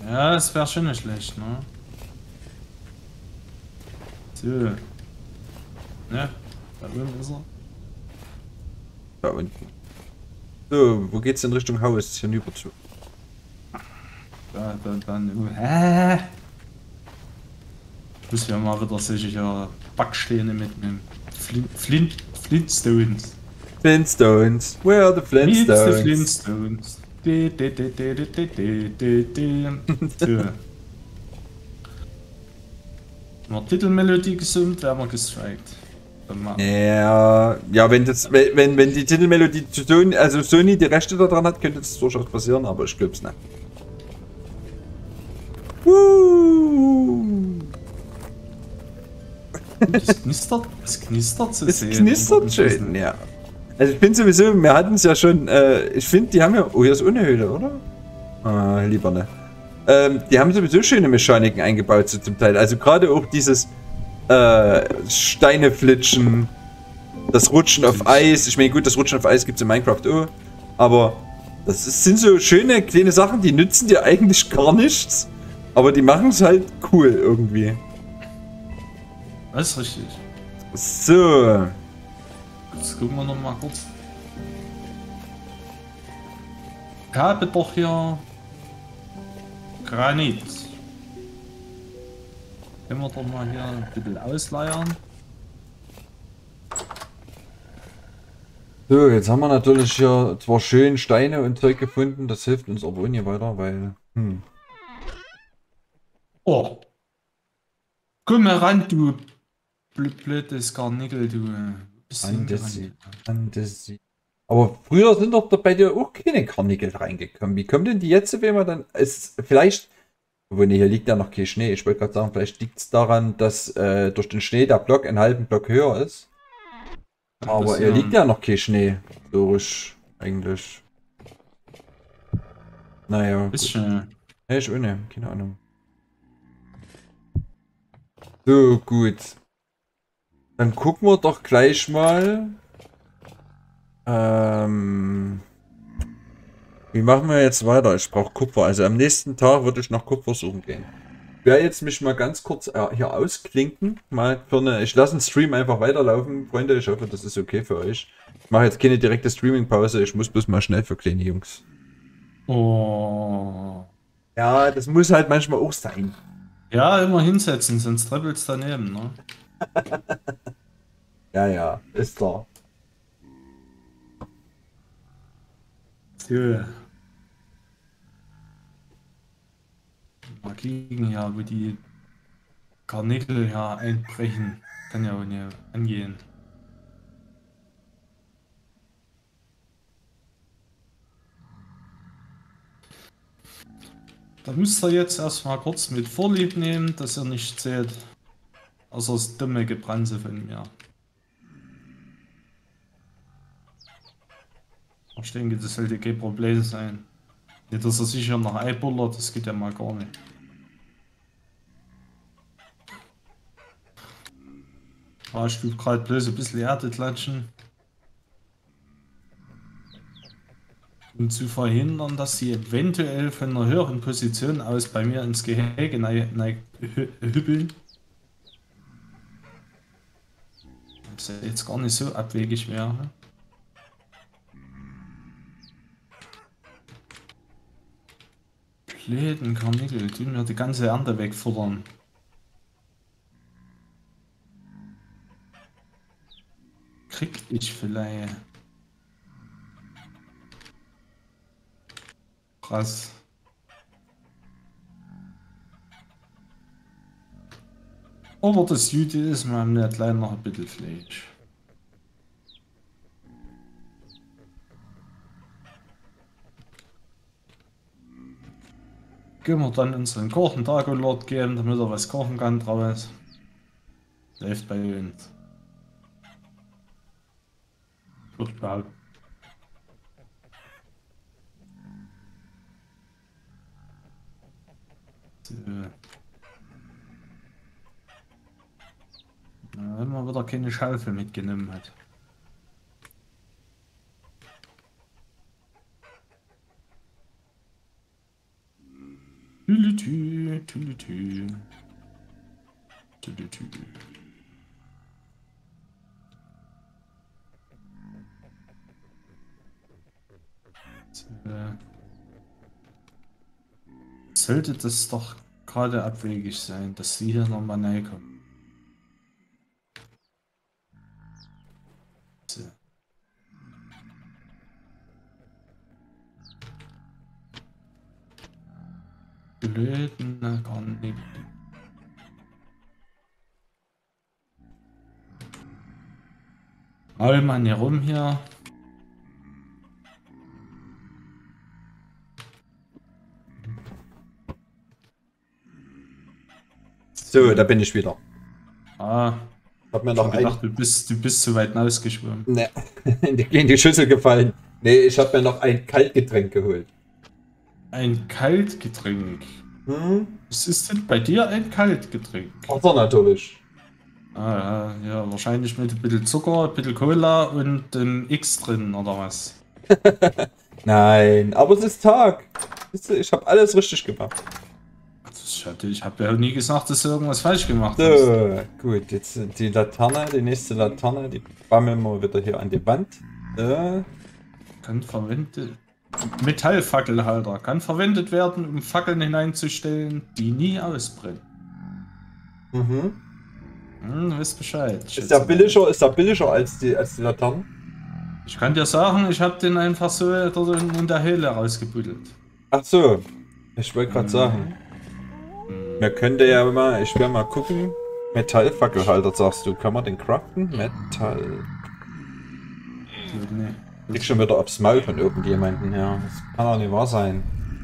Ja, das wäre schon nicht schlecht, ne? So. Ne? Da oben ist er. Da unten. So, wo geht's in Richtung Haus? Hinüber zu. Da, dann. Hä? Ich muss ja mal wieder solche Backsteine mitnehmen. Flintstones. Flintstones. Where are the Meet the Flintstones? Flintstones. So. Wenn wir Titelmelodie gesummt, werden wir gestrikt. Ja, ja, wenn die Titelmelodie zu Sony, also Sony die Rechte daran hat, könnte das durchaus passieren, aber ich glaube es nicht. Es knistert zu Es sehen. knistert schön, ja. Also ich bin sowieso, wir hatten es ja schon, ich finde, die haben ja, oh, hier ist ohne Höhle, oder? Ah, lieber ne. Die haben sowieso schöne Mechaniken eingebaut, so zum Teil. Also gerade auch dieses Steine flitschen, das Rutschen auf Eis. Ich meine, gut, das Rutschen auf Eis gibt es in Minecraft auch. Aber sind so schöne kleine Sachen, die nützen dir eigentlich gar nichts. Aber die machen es halt cool irgendwie. Das ist richtig. So. Jetzt gucken wir noch mal kurz. Ich habe doch hier Granit. Können wir doch mal hier ein bisschen ausleiern. So, jetzt haben wir natürlich hier zwar schön Steine und Zeug gefunden, das hilft uns aber auch nicht weiter, weil. Oh, komm mal ran, du blödes Karnickel, du. Bist Fantasy. hingerannt. Fantasy. Aber früher sind doch bei dir auch keine Karnickel reingekommen. Wie kommen denn die jetzt, wenn man dann. Vielleicht. Obwohl, nee, hier liegt ja noch kein Schnee. Ich wollte gerade sagen, vielleicht liegt es daran, dass durch den Schnee der Block einen halben Block höher ist. Aber hier liegt ja noch kein Schnee. So ist eigentlich. Naja, gut. Bisschen. Ja, ich ohne, keine Ahnung. So, gut. Dann gucken wir doch gleich mal. Wie machen wir jetzt weiter? Ich brauche Kupfer. Also am nächsten Tag würde ich nach Kupfer suchen gehen. Ich werde jetzt mich mal ganz kurz hier ausklinken. Mal für ich lasse den Stream einfach weiterlaufen. Freunde, ich hoffe, das ist okay für euch. Ich mache jetzt keine direkte Streaming-Pause. Ich muss bloß mal schnell für kleine Jungs. Oh. Ja, das muss halt manchmal auch sein. Ja, immer hinsetzen, sonst treppelt's daneben, ne? Ja, ja, ist klar. So. Mal kicken ja, wo die Karnickel ja einbrechen. Kann ja auch nicht angehen. Da müsst ihr jetzt erstmal kurz mit Vorlieb nehmen, dass ihr nicht seht. Außer das dumme Gebranse von mir. Ich denke, das sollte kein Problem sein. Nicht, dass er sicher noch einbullert, das geht ja mal gar nicht. Ich tue gerade bloß ein bisschen Erde klatschen. Um zu verhindern, dass sie eventuell von einer höheren Position aus bei mir ins Gehege hüppeln. Das ist ja jetzt gar nicht so abwegig wäre. Blöden Karnickel, tun mir die ganze Ernte wegfuttern. Krieg ich vielleicht. Krass. Aber das Gute ist, wir haben nicht leider noch ein bisschen Fleisch. Können wir dann unseren Kochen Dagolord geben, damit er was kochen kann draus. Läuft bei uns. Würde ich behaupten. So. Na, wenn man wieder keine Schaufel mitgenommen hat. Tülütü, tülütü. Tülütü. Sollte das doch gerade abwegig sein, dass sie hier nochmal reinkommen. So. Blöden, gar nicht. Maul mal hier rum hier. So, da bin ich wieder. Ah, Hab mir ich noch hab gedacht, du bist zu weit ausgeschwommen. Ne, in die Schüssel gefallen. Nee, ich habe mir noch ein Kaltgetränk geholt. Ein Kaltgetränk. Hm? Was ist denn bei dir ein Kaltgetränk? Wasser natürlich. Ah, ja, wahrscheinlich mit ein bisschen Zucker, ein bisschen Cola und ein X drin, oder was? Nein, aber es ist Tag. Siehst du, ich habe alles richtig gemacht. Ich habe ja nie gesagt, dass du irgendwas falsch gemacht hast. So, gut, jetzt die Laterne, die nächste Laterne, die bammeln wir wieder hier an die Wand. Kann verwendet. Metallfackelhalter kann verwendet werden, um Fackeln hineinzustellen, die nie ausbrennen. Mhm. Du wisst Bescheid. Ist der billiger als die Laternen? Ich kann dir sagen, ich habe den einfach so dort in der Höhle rausgebuddelt. Ach so, ich wollte gerade sagen. Wir könnte ja mal, ich werde mal gucken. Metallfackelhalter sagst du, kann man den craften? Metall. Nee. Krieg schon wieder aufs Maul von irgendjemandem, ja. Das kann doch nicht wahr sein.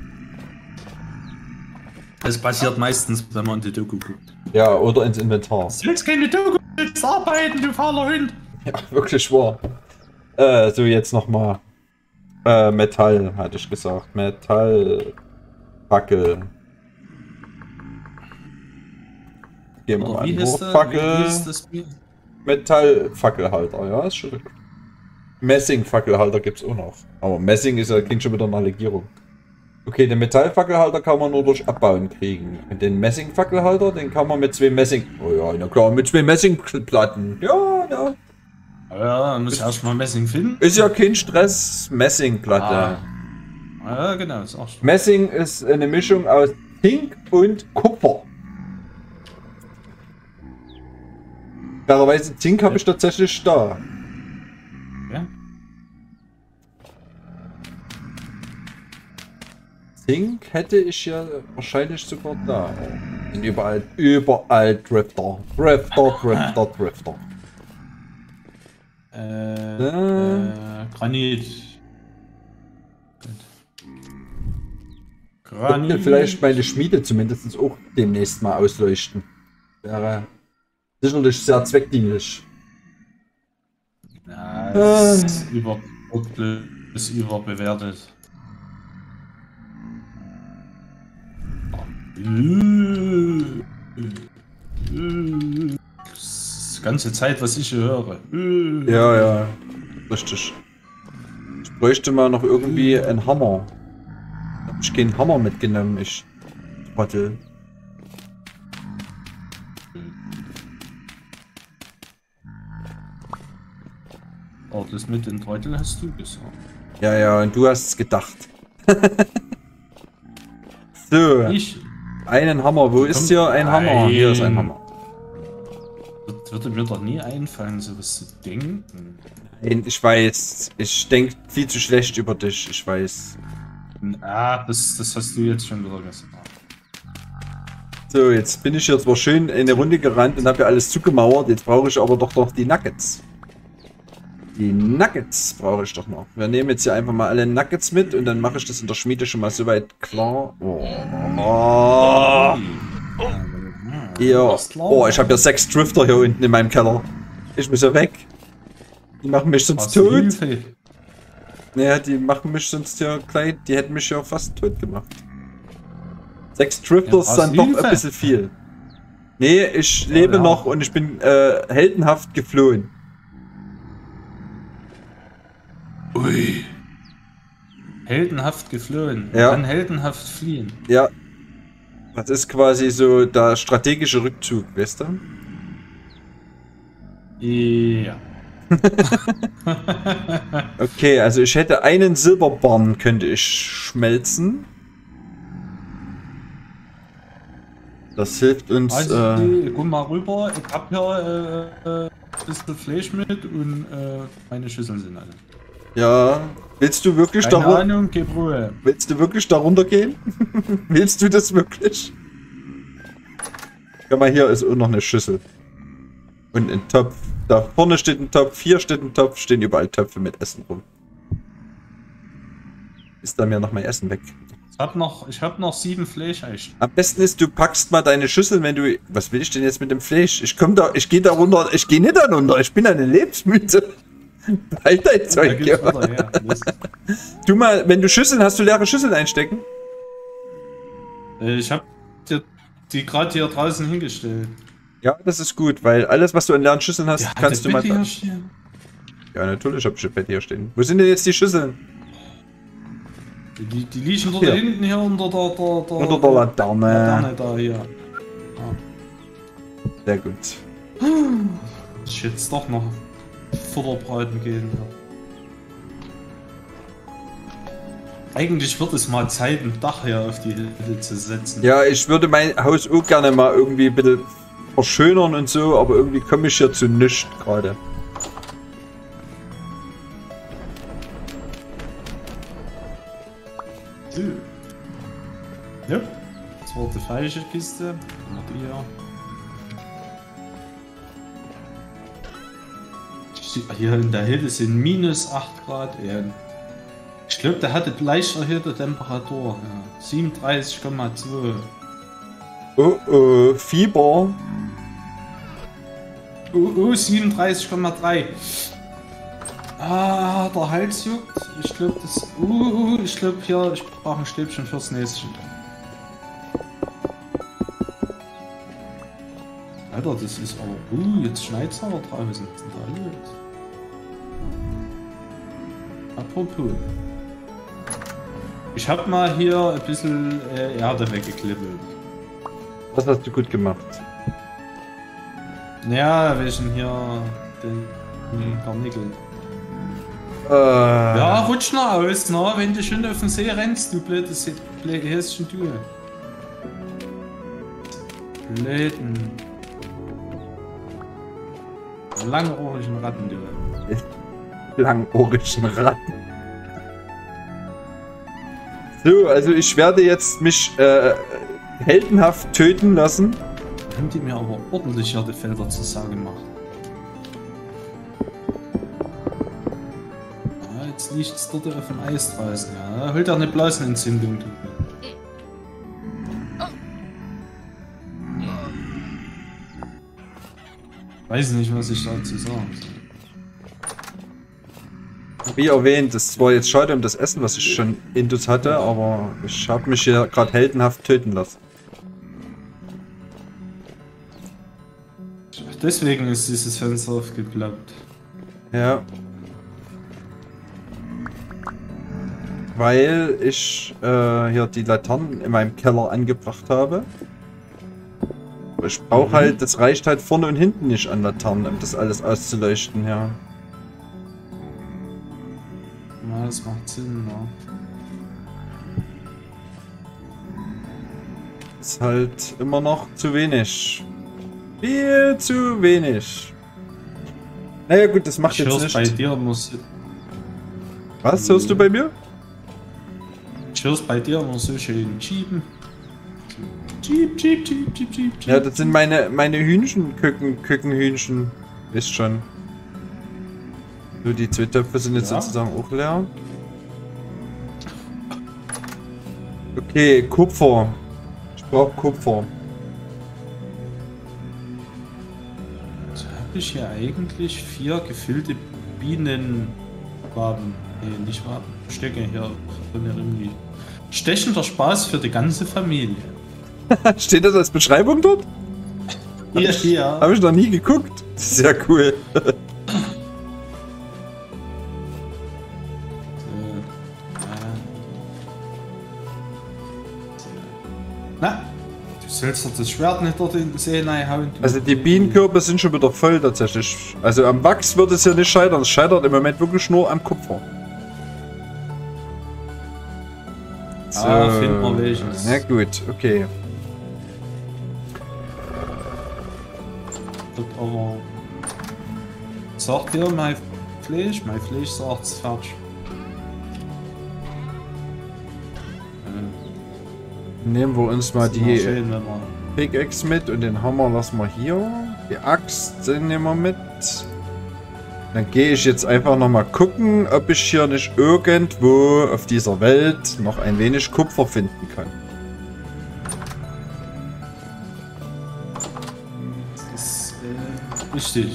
Das passiert meistens, wenn man in die Doku guckt. Ja, oder ins Inventar. Du willst keine Doku, du willst arbeiten, du fauler Hund! Ja, wirklich wahr. So jetzt nochmal. Metall, hatte ich gesagt. Metallfackel. Gehen wir mal an. Fackel. Metallfackelhalter, ja, ist schon richtig. Messingfackelhalter gibt es auch noch. Aber Messing ist ja, klingt schon wieder eine Legierung. Okay, den Metallfackelhalter kann man nur durch Abbauen kriegen. Und den Messingfackelhalter, den kann man mit zwei Messing... Oh ja, na klar, mit zwei Messingplatten. Ja, ja. Ja, muss erstmal Messing finden. Ist ja kein Stress. Messingplatte. Ja, genau, ist auch schon. Messing ist eine Mischung aus Zink und Kupfer. Klarerweise Zink habe ich tatsächlich da. Ja. Zink hätte ich ja wahrscheinlich sogar da. Sind überall Drifter. Drifter. Granit. Könnte vielleicht meine Schmiede zumindest auch demnächst mal ausleuchten. Wäre sicherlich sehr zweckdienlich. Ja, das ist überbewertet. Das ist die ganze Zeit, was ich hier höre. Ja, ja, richtig. Ich bräuchte mal noch irgendwie einen Hammer. Hab ich keinen Hammer mitgenommen, ich Trottel. Oh, das mit den Trottel hast du gesagt. Ja, ja, und du hast es gedacht. So, Ich? einen Hammer. Wo ist hier ein Hammer? Hier ist ein Hammer. Das würde mir doch nie einfallen, sowas zu denken. Nein, ich weiß. Ich denke viel zu schlecht über dich. Ich weiß. Ah, das hast du jetzt schon wieder gesagt. So, jetzt bin ich hier zwar schön in eine Runde gerannt und habe ja alles zugemauert. Jetzt brauche ich aber doch noch die Nuggets. Die Nuggets brauche ich doch noch. Wir nehmen jetzt hier einfach mal alle Nuggets mit und dann mache ich das in der Schmiede schon mal soweit klar. Oh. Ja. Oh, ich habe ja 6 Drifter hier unten in meinem Keller. Ich muss ja weg. Die machen mich sonst tot. Naja, die machen mich sonst ja gleich. Die hätten mich ja fast tot gemacht. 6 Drifters Ja, sind doch ein bisschen viel. Nee, ich lebe noch und ich bin heldenhaft geflohen. Ui. Heldenhaft geflohen. Ja. Kann heldenhaft fliehen. Ja. Das ist quasi so der strategische Rückzug, weißt du? Ja. Okay, also ich hätte einen Silberbarren, könnte ich schmelzen. Das hilft uns. Also, komm mal rüber. Ich hab hier ein bisschen Fleisch mit und meine Schüsseln sind alle. Ja. Willst du wirklich Keine darunter? Ahnung, gib Ruhe. Willst du wirklich darunter gehen? Willst du das wirklich? Guck mal, hier ist auch noch eine Schüssel. Und ein Topf. Da vorne steht ein Topf, hier steht ein Topf, stehen überall Töpfe mit Essen rum. Ist da mir noch mein Essen weg? Ich hab noch 7 Fleisch. Am besten ist, du packst mal deine Schüssel, wenn du... Was will ich denn jetzt mit dem Fleisch? Ich gehe da runter, ich gehe nicht da runter, ich bin eine Lebensmüde. Halt dein Zeug, ja. Du mal, wenn du Schüsseln hast, du leere Schüsseln einstecken? Ich hab dir die gerade hier draußen hingestellt. Ja, das ist gut, weil alles, was du an leeren Schüsseln hast, Ja, kannst du mal... Ja, natürlich hab ich ein Bett hier stehen. Wo sind denn jetzt die Schüsseln? Die liegen dort hinten hier unter der Laterne. Laterne da hier. Ja. Sehr gut. Ich jetzt doch noch Futterbraten gehen. Ja. Eigentlich wird es mal Zeit, ein Dach hier auf die Hütte zu setzen. Ja, ich würde mein Haus auch gerne mal irgendwie ein bisschen verschönern und so, aber irgendwie komme ich hier zu nichts gerade. So. Ja, das war die falsche Kiste. Noch die hier. Hier in der Hütte sind minus 8 Grad. Ja. Ich glaube, der hatte leicht erhöhte Temperatur. Ja. 37,2. Oh, Fieber. Oh, 37,3. Ah, der Hals juckt. Ich glaube, das. Ich glaube hier, ich brauche ein Stäbchen fürs Näschen. Alter, das ist aber. Jetzt schneit es aber draußen. Was ist denn da los? Apropos. Ich habe mal hier ein bisschen Erde weggeklippelt. Das hast du gut gemacht. Ja, welchen hier den Garnickel. Ja, rutsch noch aus, ne? Wenn du schon auf den See rennst, du blödes Häschen, du. Blöden. Langohrigen Ratten, du. Langohrigen Ratten. So, also ich werde jetzt mich heldenhaft töten lassen. Haben die mir aber ordentlich hier die Felder zur Sau gemacht. Ja, jetzt liegt es dort auf dem Eis draußen. Ja, holt auch eine Blasenentzündung. Weiß nicht, was ich dazu sagen soll. Wie erwähnt, es war jetzt schade um das Essen, was ich schon intus hatte, aber ich habe mich hier gerade heldenhaft töten lassen. Deswegen ist dieses Fenster aufgeklappt. Ja. Weil ich hier die Laternen in meinem Keller angebracht habe. Ich brauche halt, das reicht halt vorne und hinten nicht an Laternen, um das alles auszuleuchten, ja. Ja, das macht Sinn, ja. Ist halt immer noch zu wenig. Viel zu wenig. Naja gut, das macht jetzt nicht. Bei dir muss. Was hörst du bei mir? Ich hör's bei dir immer so schön schieben. Cheep, cheep, cheep, cheep, cheep. Ja, das sind meine Hühnchen, Kükenhühnchen. Wisst schon. So, die 2 Töpfe sind jetzt sozusagen auch leer. Okay, Kupfer. Ich brauche Kupfer. So habe ich hier eigentlich 4 gefüllte Bienenwaben. Nee, nicht Waben. Stöcke hier von mir irgendwie. Stechender Spaß für die ganze Familie. Steht das als Beschreibung dort? Ja. Habe ich noch nie geguckt. Sehr cool. Na, sollst du das Schwert nicht dort in den See reinhauen? Also die Bienenkörper sind schon wieder voll tatsächlich. Also am Wachs wird es ja nicht scheitern. Es scheitert im Moment wirklich nur am Kupfer. So. Ah, finden wir welches. Na gut, okay. Das aber... Sagt ihr mein Fleisch? Mein Fleisch sagt es fertig. Nehmen wir uns mal Das ist immer die schön, wenn man... Pickaxe mit und den Hammer lassen wir hier. Die Axt nehmen wir mit. Dann gehe ich jetzt einfach nochmal gucken, ob ich hier nicht irgendwo auf dieser Welt noch ein wenig Kupfer finden kann. Das ist richtig.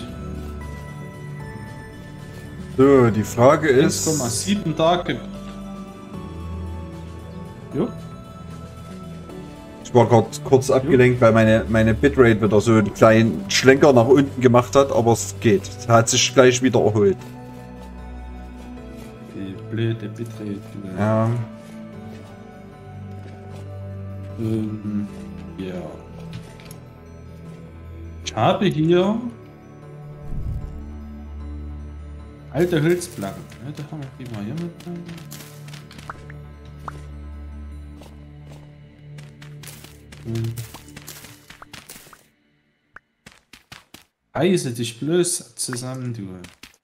So, die Frage ist... 1,7 Tage. Jo. Ich war gerade kurz abgelenkt, weil meine Bitrate wieder so einen kleinen Schlenker nach unten gemacht hat, aber es geht. Es hat sich gleich wieder erholt. Die blöde Bitrate. Ja. Ja. Ich habe hier alte Holzplatten. Ja, da haben wir die mal hier mit. Reiße dich bloß zusammen, du.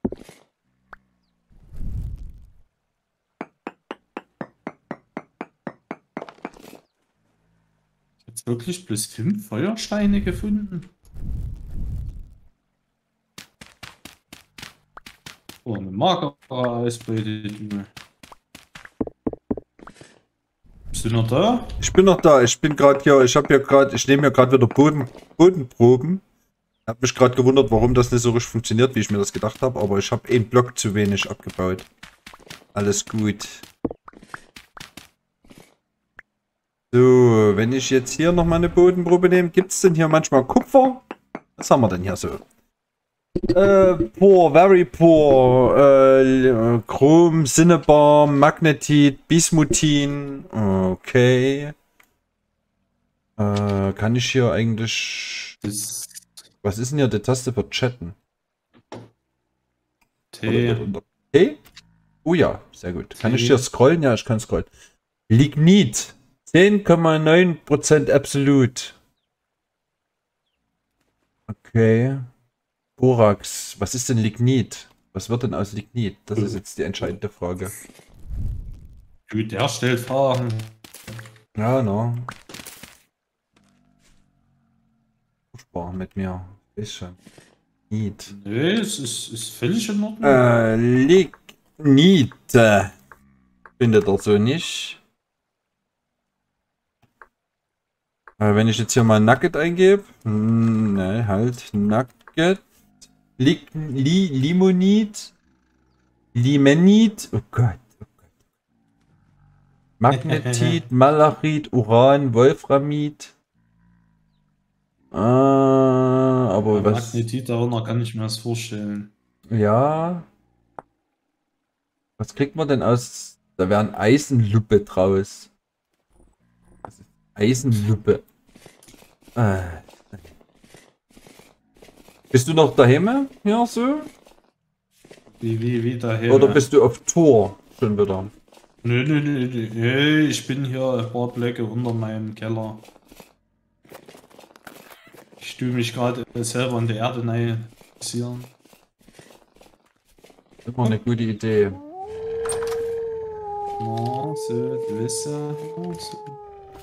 Jetzt wirklich bloß 5 Feuersteine gefunden? Oh, eine magere Ausbeute, du. Bist du noch da? Ich bin noch da, ich bin gerade hier, ich nehme hier gerade wieder Bodenproben. Hab mich gerade gewundert, warum das nicht so richtig funktioniert, wie ich mir das gedacht habe, aber ich habe einen Block zu wenig abgebaut. Alles gut. So, wenn ich jetzt hier nochmal eine Bodenprobe nehme, gibt es denn hier manchmal Kupfer? Was haben wir denn hier so? Poor, very poor, Chrom, Cinnabar, Magnetit, Bismutin, okay. Kann ich hier eigentlich... Was ist denn hier die Taste für Chatten? T. T? Oh ja, sehr gut. Kann ich hier scrollen? Ja, ich kann scrollen. Lignit, 10,9% absolut. Okay. Borax, was ist denn Lignit? Was wird denn aus Lignit? Das ist jetzt die entscheidende Frage. Gut, der stellt Fragen. Ja, no. Furchtbar mit mir. Ist schon. Lignit. Nee, es ist völlig in Ordnung. Lignit. Findet er so nicht. Wenn ich jetzt hier mal Nugget eingebe. Ne, halt. Nugget. Limonit. Limenit. Oh Gott. Oh Gott. Magnetit, Malachit, Uran, Wolframit. Aber was? Magnetit, darunter kann ich mir das vorstellen. Ja. Was kriegt man denn aus? Da wäre ein Eisenlupe draus. Was ist Eisenlupe? Bist du noch daheim? Ja, so? Wie daher? Oder bist du auf Tour schon wieder? Nö, ich bin hier ein paar Blöcke unter meinem Keller. Ich tue mich gerade selber in die Erde reinziehen. Immer eine gute Idee. Ja, so, gewisse. So.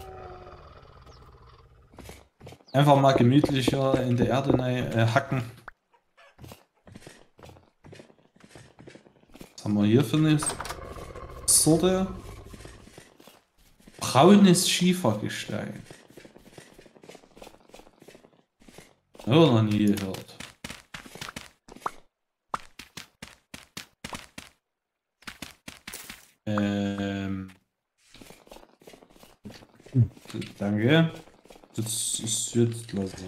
Einfach mal gemütlicher in die Erde hacken. Was haben wir hier für eine Sorte? Braunes Schiefergestein. Ja, noch nie gehört. Danke. Das ist jetzt klasse.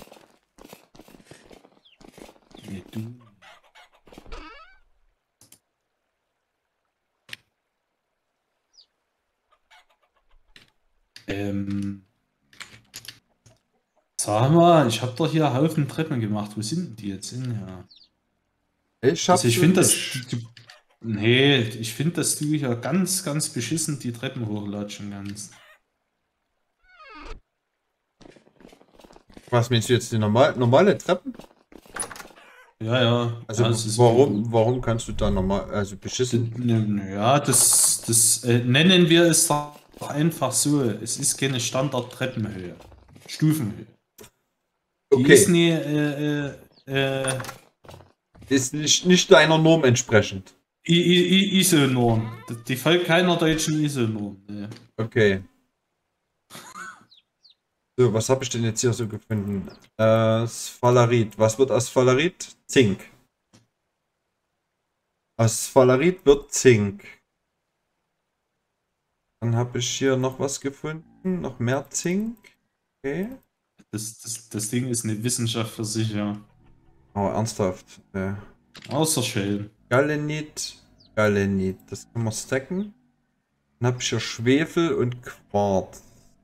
Nee, du. Ähm, Sag mal, ich habe doch hier Haufen Treppen gemacht. Wo sind denn die jetzt hin? Ja. Ich hab Also ich sie finde, nicht. nee, ich finde, dass du hier ganz, ganz beschissen die Treppen hochlatschen kannst. Was meinst du jetzt, die normale Treppen? Ja, ja. Also Ja, es ist warum kannst du da normal, also beschissen? ja, das nennen wir es doch einfach so. Es ist keine Standard-Treppenhöhe. Stufenhöhe. Die ist Okay, nie, ist nicht deiner Norm entsprechend. ISO-Norm. Die folgt keiner deutschen ISO-Norm. Nee. Okay. So, was habe ich denn jetzt hier so gefunden? Sphalarit. Was wird aus Sphalarit? Zink. Aus Sphalarit wird Zink. Dann habe ich hier noch was gefunden. Noch mehr Zink. Okay. Das Ding ist eine Wissenschaft für sich, ja. Oh, ernsthaft. Außer schön. Galenit. Galenit. Das können wir stacken. Dann habe ich hier Schwefel und Quarz.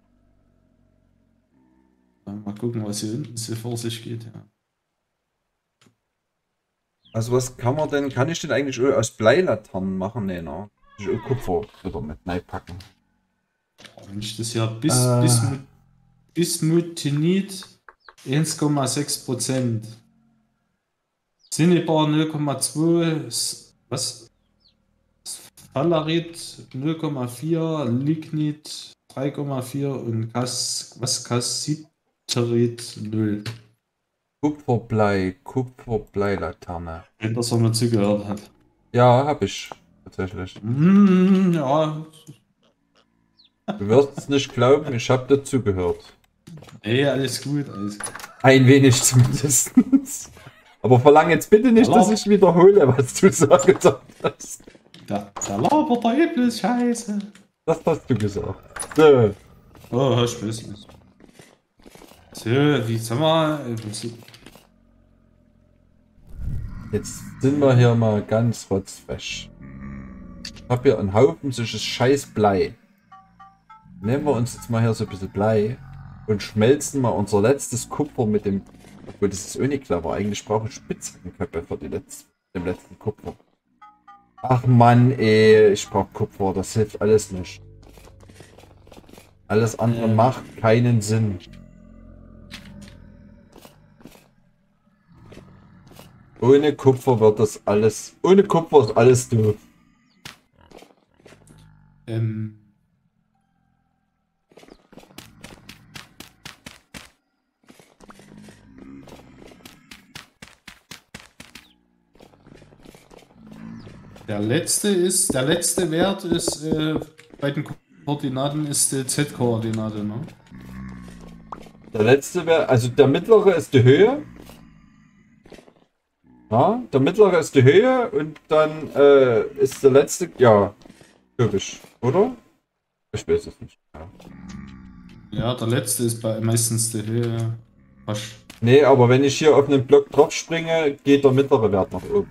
Mal gucken, was hier unten so vor sich geht, ja. Also was kann man denn, kann ich denn eigentlich aus Bleilaternen machen? Nee, ne? Ich Kupfer wieder mit reinpacken. Wenn ich das ja Bismutinit 1,6%. Cinnabar 0,2. Was? Sphalerite 0,4. Lignit 3,4 und Cassiterit 0. Kupferbleilaterne. Wenn das noch mal zugehört hat. Ja, habe ich. Tatsächlich. Ja. Du wirst es nicht glauben, ich habe dazugehört. Ey, alles gut, alles gut. Ein wenig zumindest. Aber verlang jetzt bitte nicht, dass ich wiederhole, was du so gesagt hast. Der labert da eh bloß Scheiße. Das hast du gesagt. So. Oh, ich weiß nicht. So, wie sag mal. Jetzt sind wir hier mal ganz rotzfrech. Ich habe hier einen Haufen solches scheiß Blei. Nehmen wir uns jetzt mal hier so ein bisschen Blei und schmelzen mal unser letztes Kupfer mit dem. Obwohl, das ist ohne clever. Eigentlich brauche ich Spitzhackenköpfe für dem letzten Kupfer. Ach Mann, ey, ich brauche Kupfer. Das hilft alles nicht. Alles andere macht keinen Sinn. Ohne Kupfer wird das alles. Ohne Kupfer ist alles doof. Der letzte Wert ist bei den Koordinaten ist die Z-Koordinate, ne? Der letzte wäre, also der mittlere ist die Höhe. Ja, der mittlere ist die Höhe und dann ist der letzte, ja, typisch, oder? Ich weiß es nicht. Ja, der letzte ist meistens die Höhe. Wasch. Nee, aber wenn ich hier auf einen Block drauf springe, geht der mittlere Wert nach oben.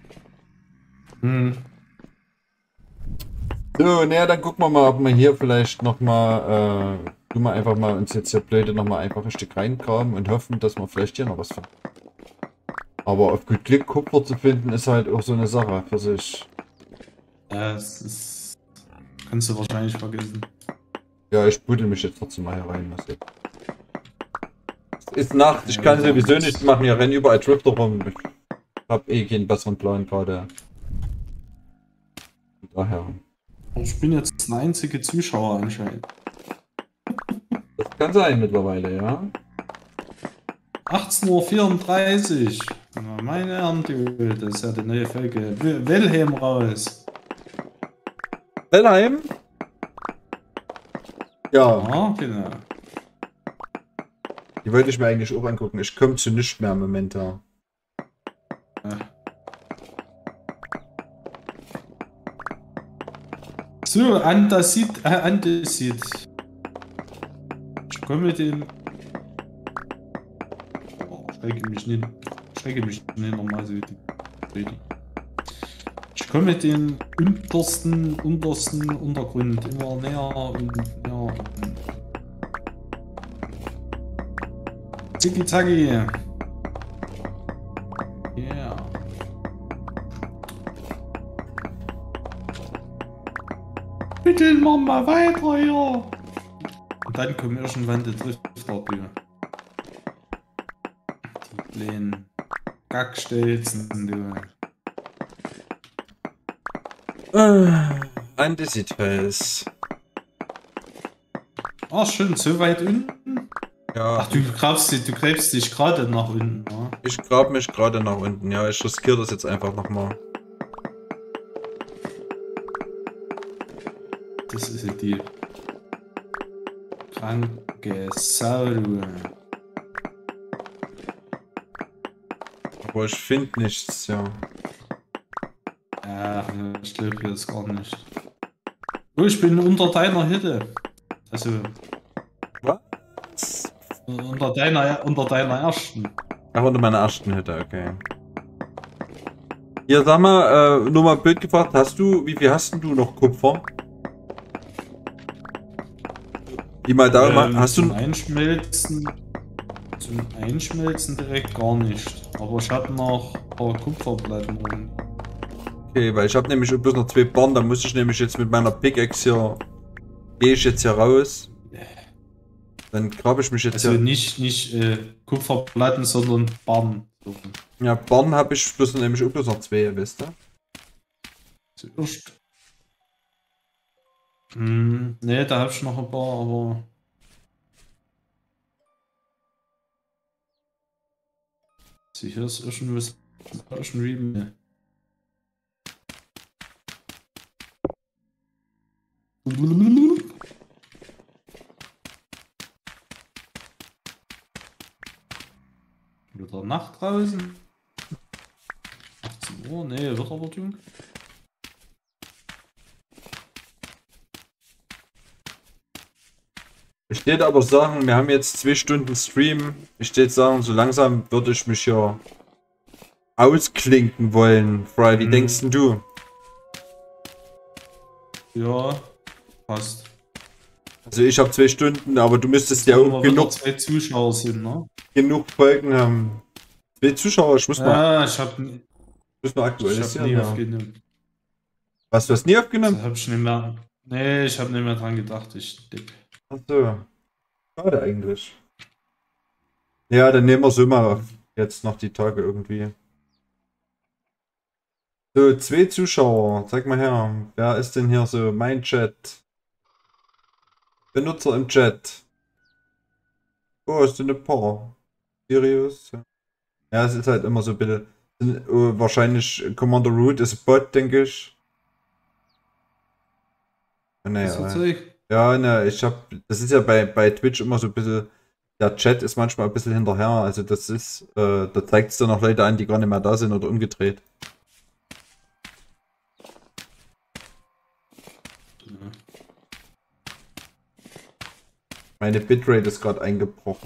So, naja, dann gucken wir mal, ob wir hier vielleicht nochmal, tun wir einfach mal uns jetzt hier blöde nochmal einfach ein Stück reingraben und hoffen, dass wir vielleicht hier noch was finden. Aber auf gut Glück Kupfer zu finden, ist halt auch so eine Sache für sich. Ja, das ist. Kannst du wahrscheinlich vergessen. Ja, ich buddel mich jetzt trotzdem mal hier rein. Es ist Nacht, ich kann sowieso nichts machen, hier rennen überall Drifter rum. Ich hab eh keinen besseren Plan gerade. Daher. Ich bin jetzt der einzige Zuschauer anscheinend. Das kann sein mittlerweile, ja. 18:34 Uhr. Meine Herren, das ist ja die neue Folge. Wilhelm raus. Wilhelm? Ja. Ja, genau. Die wollte ich mir eigentlich auch angucken. Ich komme zu nichts mehr momentan. Ja. So, Andesit. Ich komme mit dem. Oh, schrecke mich nicht normal so. Ich komme mit dem untersten Untergrund immer näher und näher. Zicki zacki. Yeah. Bitte mach mal weiter hier. Und dann kommen irgendwann die Drifter. Die kleinen Gackstelzen, du. Andesitfels. Ach, schon so weit unten? Ja. Ach, du gräbst dich gerade nach unten, ja? Ich grab mich gerade nach unten. Ja, ich riskiere das jetzt einfach nochmal. Das ist ja die kranke Sau. Aber ich finde nichts, ja. Ja, ich glaube hier ist gar nicht. Oh, ich bin unter deiner Hütte. Also. Was? Unter deiner ersten. Ach, unter meiner ersten Hütte, okay. Hier, sag mal, nur mal blöd gefragt, wie viel hast denn du noch Kupfer? Die mal da, hast zum du... Zum Einschmelzen direkt gar nicht. Aber ich habe noch ein paar Kupferplatten rum. Okay, weil ich habe nämlich bloß noch 2 Bahnen, da muss ich nämlich jetzt mit meiner Pickaxe hier... Gehe ich jetzt hier raus. Dann grabe ich mich jetzt also hier... nicht Kupferplatten, sondern Barren. Ja, Bahnen habe ich bloß nämlich bloß noch 2, wisst ihr? Zuerst. Ne, da habe ich noch ein paar, aber... Sicher ist irgendwie mehr. Wieder Nacht draußen. 18 Uhr, ne, wird aber dunkel. Ich würde aber sagen, wir haben jetzt 2 Stunden Stream. Ich würde sagen, so langsam würde ich mich ja ausklinken wollen. Fry, wie denkst denn du? Ja, passt. Also ich habe 2 Stunden, aber du müsstest ja auch genug 2 Zuschauer sind, ne? Genug Folgen haben. 2 Zuschauer, ich muss mal. Ja, ich hab nie aktualisieren. aufgenommen. Was, du hast nie aufgenommen? Das hab ich nicht mehr. Nee, ich hab nicht mehr dran gedacht, ich dick. Achso. Schade eigentlich. Ja, dann nehmen wir so mal jetzt noch die Tage irgendwie. So, 2 Zuschauer. Zeig mal her. Wer ist denn hier so mein Chat? Benutzer im Chat. Oh, ist denn ein paar. Sirius. Ja, es ist halt immer so ein bisschen. Wahrscheinlich Commander Root ist ein Bot, denke ich. Naja. Ja, ne, das ist ja bei Twitch immer so ein bisschen, der Chat ist manchmal ein bisschen hinterher, also das ist, da zeigt es dann noch Leute an, die gar nicht mehr da sind oder umgedreht. Ja. Meine Bitrate ist gerade eingebrochen.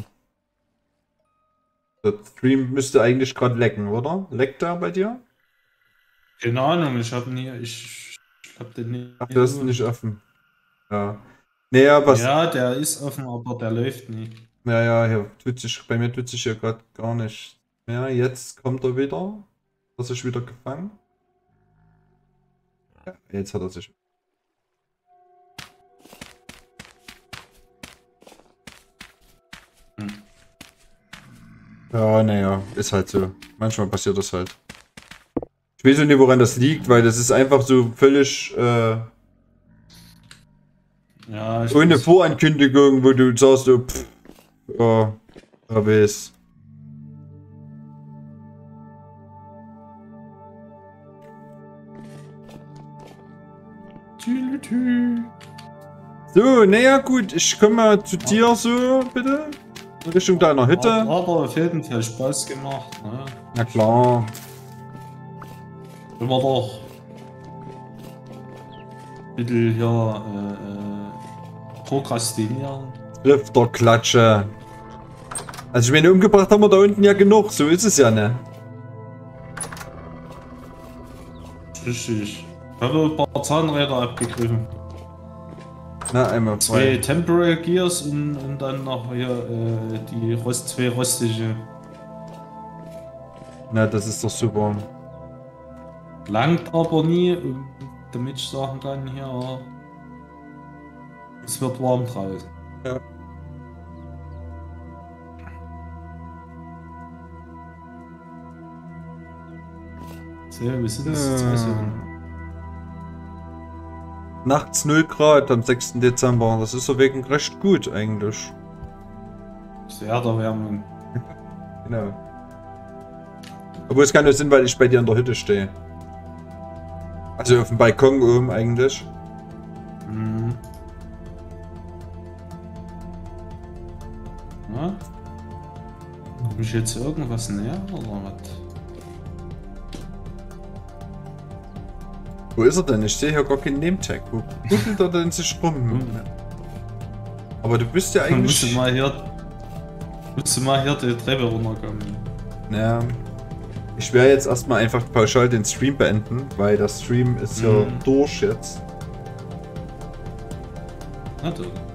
Der Stream müsste eigentlich gerade lecken, oder? Leckt er bei dir? Keine Ahnung, ich hab den nie. Ach, du hast ihn nicht offen. Ja. Naja, was. Ja, der ist offen, aber der läuft nicht. Ja, hier bei mir tut sich ja gerade gar nicht. Ja, jetzt kommt er wieder. Hat er sich wieder gefangen? Ja, jetzt hat er sich. Ja, naja, ist halt so. Manchmal passiert das halt. Ich weiß nicht, woran das liegt, weil das ist einfach so völlig ja, ohne Vorankündigung, wo du sagst, so, pff, ja, wer weiß. So, naja, gut, ich komme mal zu dir so, bitte. In Richtung deiner Hütte. Hat auf jeden Fall Spaß gemacht, ne? Na klar. Wenn wir doch ein bisschen hier prokrastinieren. Drifterklatsche. Also ich meine, umgebracht haben wir da unten ja genug, so ist es ja, ne? Richtig. Ich habe ein paar Zahnräder abgegriffen. Na, einmal 2 frei. Temporal Gears und dann noch hier die 2 rostige. Na, das ist doch super. Langt aber nie, damit ich sagen kann, hier, es wird warm draußen. Ja. So, wir sind jetzt 2 Sekunden. Nachts 0 Grad am 6. Dezember. Das ist ja wegen recht gut eigentlich. Das Erderwärmung. Genau. Obwohl es kann nur Sinn, weil ich bei dir in der Hütte stehe. Also auf dem Balkon oben eigentlich. Mhm. Ja? Komm ich jetzt irgendwas näher oder was? Wo ist er denn? Ich sehe hier gar keinen Name-Tag. Wo buddelt er denn sich rum? Aber du bist ja eigentlich... Musst du mal hier die Treppe runterkommen. Ja. Ich werde jetzt erstmal einfach pauschal den Stream beenden, weil der Stream ist ja durch jetzt. Na,